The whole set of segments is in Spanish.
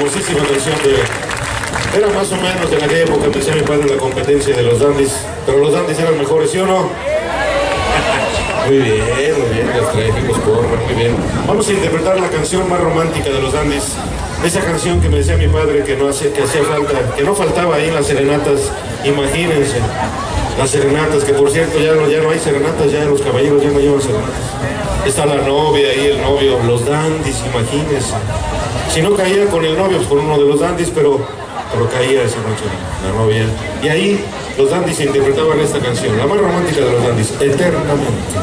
famosísima canción de... Era más o menos en aquella época, me decía mi padre, la competencia de los dandies. Pero los dandies eran mejores, ¿sí o no? Muy bien, los trágicos corren, muy bien. Vamos a interpretar la canción más romántica de los dandies. Esa canción que me decía mi padre que hacía falta, que no faltaba ahí en las serenatas. Imagínense, las serenatas, que por cierto ya no hay serenatas, ya los caballeros ya no llevan serenatas. Está la novia ahí, el novio, los dandies, imagínense. Si no caía con el novio, pues con uno de los dandies, pero caía esa noche la novia. Y ahí los dandies interpretaban esta canción, la más romántica de los dandies, Eternamente.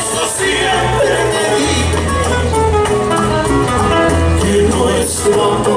Nuestro amor